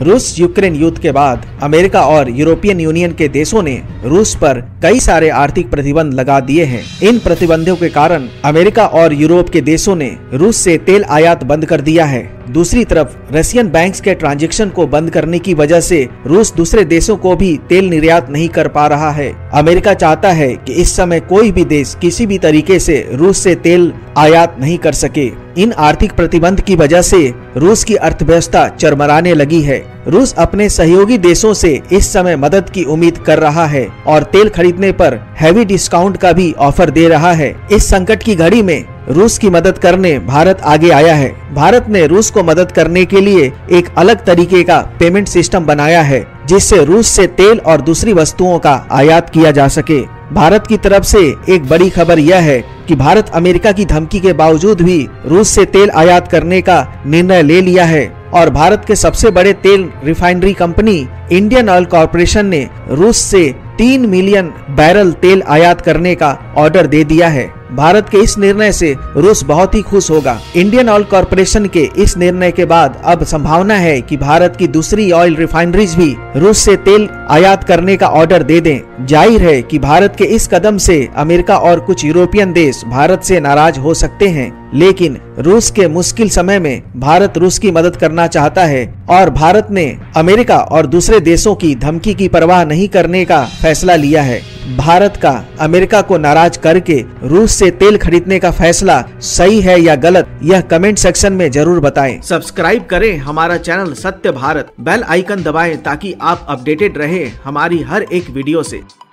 रूस यूक्रेन युद्ध के बाद अमेरिका और यूरोपियन यूनियन के देशों ने रूस पर कई सारे आर्थिक प्रतिबंध लगा दिए हैं। इन प्रतिबंधों के कारण अमेरिका और यूरोप के देशों ने रूस से तेल आयात बंद कर दिया है। दूसरी तरफ रशियन बैंक्स के ट्रांजैक्शन को बंद करने की वजह से रूस दूसरे देशों को भी तेल निर्यात नहीं कर पा रहा है। अमेरिका चाहता है कि इस समय कोई भी देश किसी भी तरीके से रूस से तेल आयात नहीं कर सके। इन आर्थिक प्रतिबंध की वजह से रूस की अर्थव्यवस्था चरमराने लगी है। रूस अपने सहयोगी देशों से इस समय मदद की उम्मीद कर रहा है और तेल खरीदने पर हैवी डिस्काउंट का भी ऑफर दे रहा है। इस संकट की घड़ी में रूस की मदद करने भारत आगे आया है। भारत ने रूस को मदद करने के लिए एक अलग तरीके का पेमेंट सिस्टम बनाया है, जिससे रूस से तेल और दूसरी वस्तुओं का आयात किया जा सके। भारत की तरफ से एक बड़ी खबर यह है कि भारत अमेरिका की धमकी के बावजूद भी रूस से तेल आयात करने का निर्णय ले लिया है और भारत के सबसे बड़े तेल refinery company Indian Oil Corporation ने रूस से 3 मिलियन बैरल तेल आयात करने का ऑर्डर दे दिया है। भारत के इस निर्णय से रूस बहुत ही खुश होगा। इंडियन ऑयल कॉरपोरेशन के इस निर्णय के बाद अब संभावना है कि भारत की दूसरी ऑयल रिफाइनरीज भी रूस से तेल आयात करने का ऑर्डर दे दें। जाहिर है कि भारत के इस कदम से अमेरिका और कुछ यूरोपियन देश भारत से नाराज हो सकते हैं, लेकिन रूस के मुश्किल समय में भारत रूस की मदद करना चाहता है और भारत ने अमेरिका और दूसरे देशों की धमकी की परवाह नहीं करने का फैसला लिया है। भारत का अमेरिका को नाराज करके रूस से तेल खरीदने का फैसला सही है या गलत, यह कमेंट सेक्शन में जरूर बताएं। सब्सक्राइब करें हमारा चैनल सत्य भारत, बेल आइकन दबाएं ताकि आप अपडेटेड रहें हमारी हर एक वीडियो से।